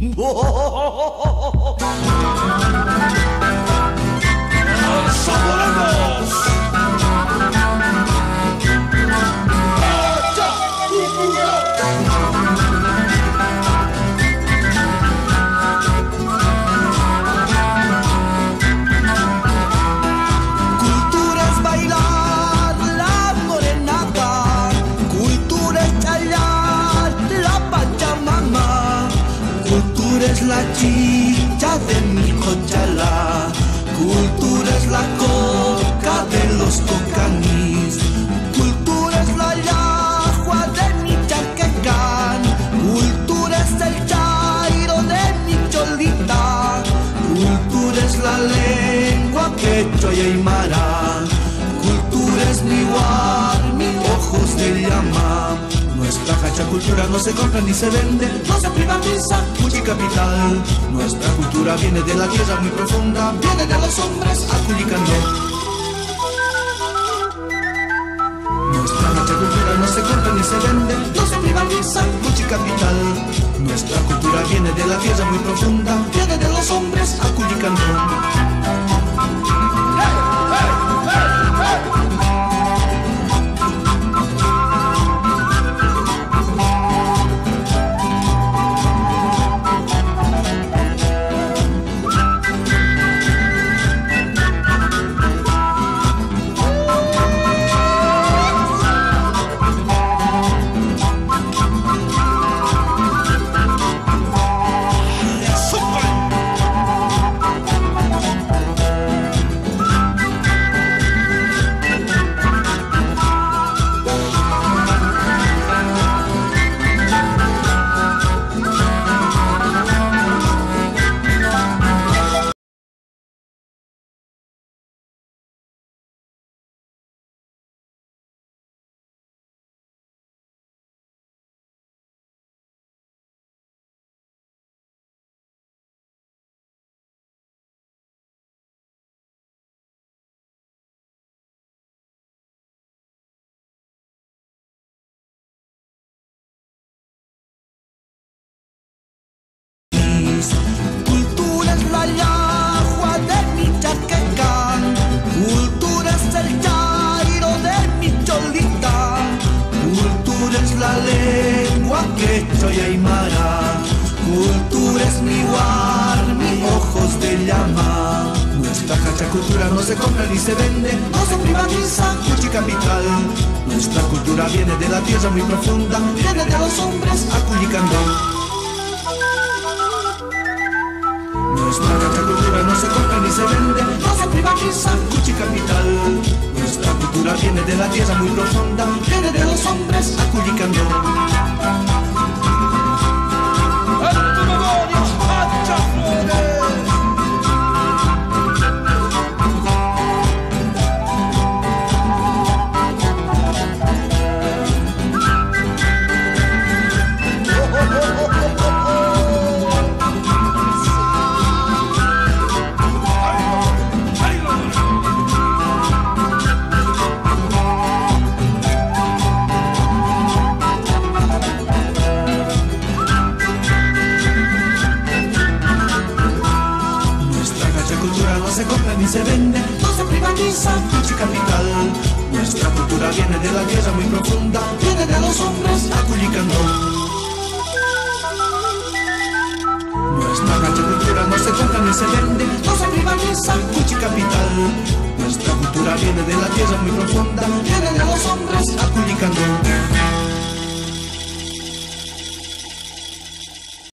Es la chicha de mi cochala, cultura es la coca de los cocanís, cultura es la yagua de mi chaquecán, cultura es el chairo de mi cholita, cultura es la lengua quechua y aymara, cultura es mi mi ojos de llama. Nuestra hacha cultura no se compra ni se vende, no se privatiza, Cuchi capital. Nuestra cultura viene de la tierra muy profunda, viene de los hombres aculicando. Nuestra hacha cultura no se compra ni se vende, no se privatiza, Cuchi capital. Nuestra cultura viene de la tierra muy profunda, viene de los hombres aculicando. Cultura es la yagua de mi chaquecán, cultura es el chairo de mi cholita, cultura es la lengua quechua y aymara, cultura es mi ojos de llama. Nuestra hacha cultura no se compra ni se vende, no se privatiza, Cuchi capital. Nuestra cultura viene de la tierra muy profunda, viene de los hombres aculicando. Nuestra hacha cultura no se compra ni se vende, no se privatiza, Cuchi capital. Nuestra cultura viene de la tierra muy profunda, viene de los hombres aculicando. ¡En tu memoria, hacha flores! No se compra ni se vende, no se privatiza, Cuchi capital. Nuestra cultura viene de la tierra muy profunda, viene de los hombres aculicando. Nuestra hacha cultura no se compra ni se vende, no se privatiza, Cuchi capital. Nuestra cultura viene de la tierra muy profunda, viene de los hombres